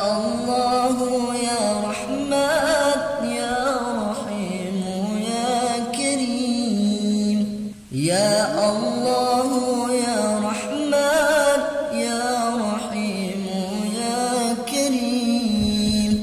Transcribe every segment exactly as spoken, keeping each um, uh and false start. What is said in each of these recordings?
الله يا رحمن يا رحيم يا كريم. يا الله يا رحمن يا رحيم يا كريم.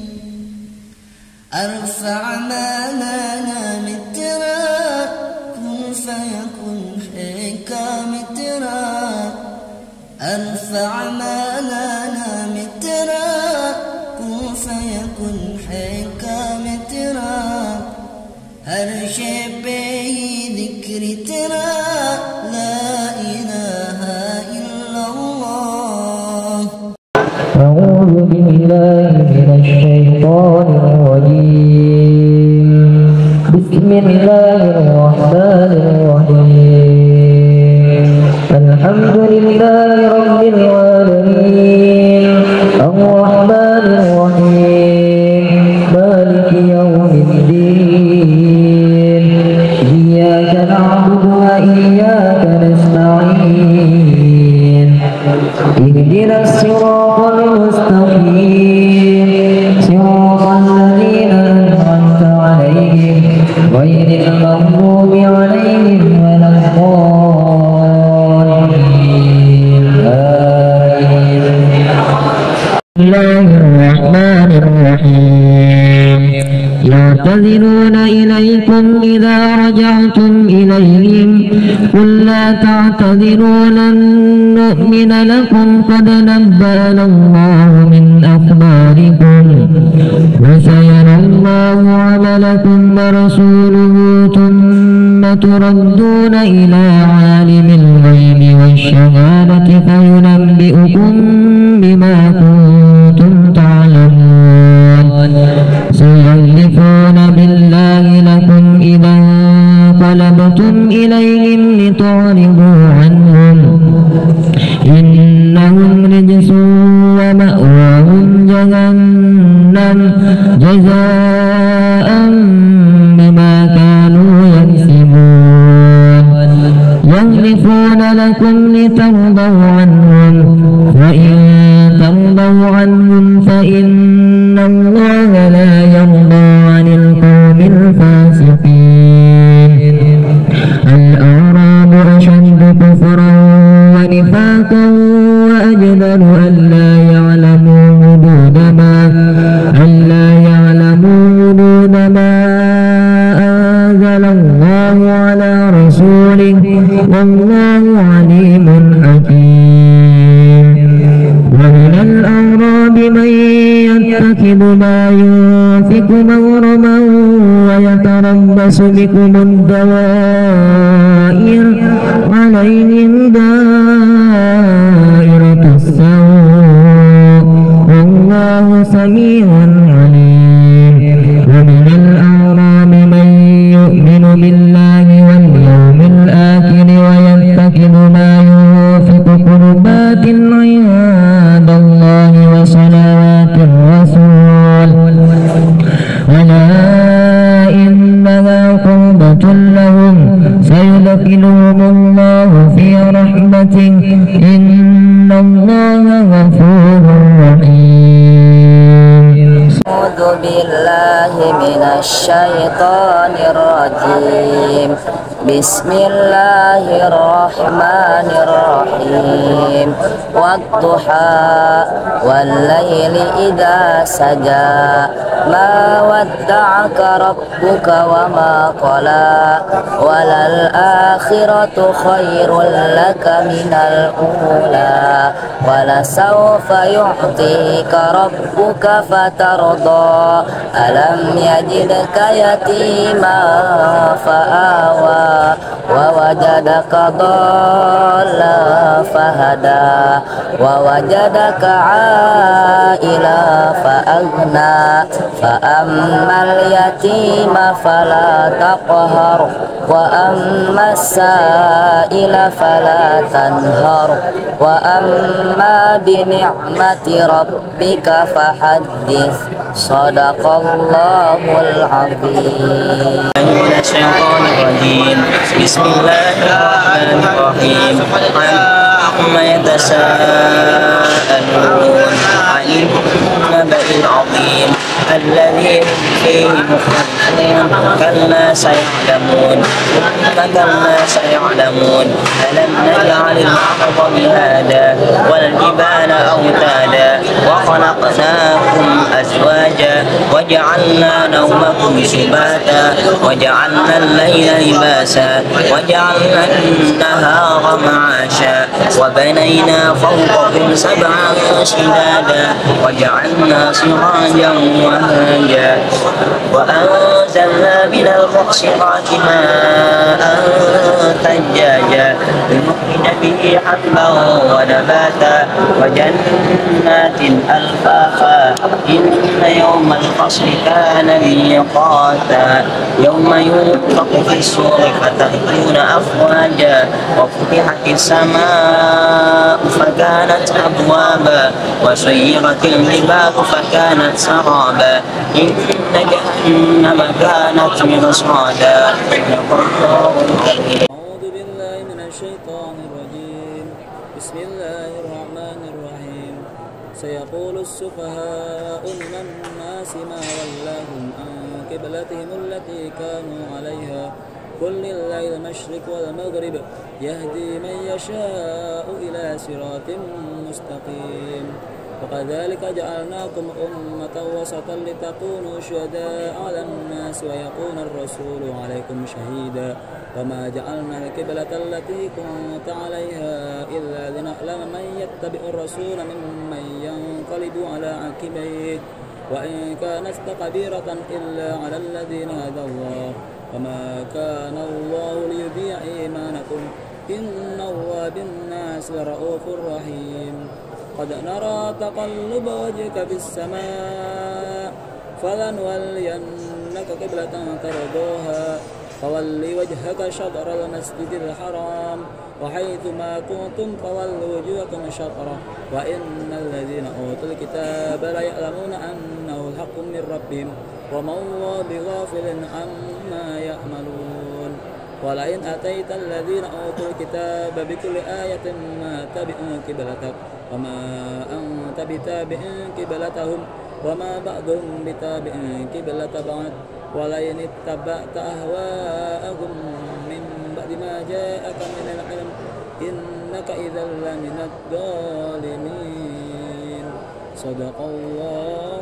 أرفع ما لنا مترا كن فيكن حكام ترى. أرفع ما لنا مترا كن فيكن حكام ترى. هر شيء به ذكر ترى لا إله إلا الله. أعوذ بالله من الشيطان الرجيم. بسم الله الرحمن الرحيم. الحمد لله رب العالمين الرحمن الرحيم مالك يوم الدين. إياك نعبد وإياك نستعين. اهدنا الصراط المستقيم صراط الذين أنعمت عليهم غير المغضوب عليهم ولا الضالين. آمين. بسم الله الرحمن الرحيم. يعتذرون إليكم إذا رجعتم إليهم قل لا تعتذروا لن نؤمن لكم قد نبأنا الله من أخباركم وسيرى الله عملكم ورسوله ثم تردون إلى عالم الغيب والشهادة فينبئكم بما كنتم تعلمون. سيحلفون بالله لكم إذا انقلبتم إليهم لتعرضوا عنهم إنهم رجس ومأواهم جهنم جزاء بما كانوا يكسبون. يحلفون لكم لترضوا عنهم وإن ترضوا عنهم فإن الله لا يرضى عن القوم الفاسقين. الأعراب أشد كفرا ونفاقا وأجدر ألا يعلموا حدود ما ألا يعلموا حدود ما أنزل الله على رسوله والله عليم حكيم. ومن الأعراب من يتخذ ما ينفق مغرما ويتربص بكم الدوائر عليهم دائرة السوء والله سميع عليم. ومن الأعراب من يؤمن بالله واليوم الآخر ويتخذ ما ينفق قربات عند الله وصلوات الرسول ولا إنها قربة لهم سيدخلهم الله في رحمته إن الله غفور رحيم. أعوذ بالله من الشيطان الرجيم. بسم الله الرحمن الرحيم. والضحى والليل إذا سجى ما ودعك ربك وما قلى وللآخرة خير لك من الأولى ولسوف يعطيك ربك فترضى ألم يجدك يتيما فآوى ووجدك ضالا فهدى ووجدك عائلا فأغنى فأما اليتيم فلا تقهر وأما السائل فلا تنهر وأما بنعمة ربك فحدث. صدق الله العظيم. من الشيطان الرجيم. بسم الله الرحمن الرحيم. عما يتساءلون عن النبأ الذي هم فيه مختلفون كلا سيعلمون ثم كلا سيعلمون ألم نجعل الأرض مهادا والجبال أوتادا وخلقناكم أزواجا وجعلنا نومكم سباتا وجعلنا الليل لباسا وجعلنا النهار معاشا وبنينا فوقكم سبعا شدادا وجعلنا سراجا وهاجا وأنزلنا من المعصرات ماء ثجاجا لنخرج به حبا ونباتا وجنات ألفافا إن يوم الفصل كان ميقاتا يوم ينفخ في الصور فتأتون أفواجا وفتحت السماء فكانت أبوابا وسيرت الجبال فكانت سرابا إن جهنم كانت مرصادا. أعوذ بالله من الشيطان الرجيم. بسم الله الرحمن الرحيم. سيقول السفهاء من الناس ما ولاهم عن قبلتهم التي كانوا عليها قل لله المشرق والمغرب يهدي من يشاء إلى صراط مستقيم وكذلك جعلناكم أمة وسطا لتكونوا شهداء على الناس ويكون الرسول عليكم شهيدا وما جعلنا القبلة التي كنت عليها إلا لنعلم من يتبع الرسول ممن ينقلب على عقبيه وإن كانت كبيرة إلا على الذين هدى الله وما كان الله ليضيع إيمانكم إن الله بالناس لرؤوف رحيم قد نرى تقلب وجهك في السماء فلنولينك قبلة ترضوها فول وجهك شطر المسجد الحرام وحيث ما كنتم فولوا وجوهكم شطره وإن الذين أوتوا الكتاب ليعلمون أنه الحق من ربهم وما الله بغافل عما يعملون ولئن أتيت الذين أوتوا الكتاب بكل آية ما تبعوا قبلتك وما أنت بتابع قبلتهم وما بعضهم بتابع قبلة بعض ولئن اتبعت أهواءهم من بعد ما جاءك من العلم إنك إذا لمن الظالمين صدق الله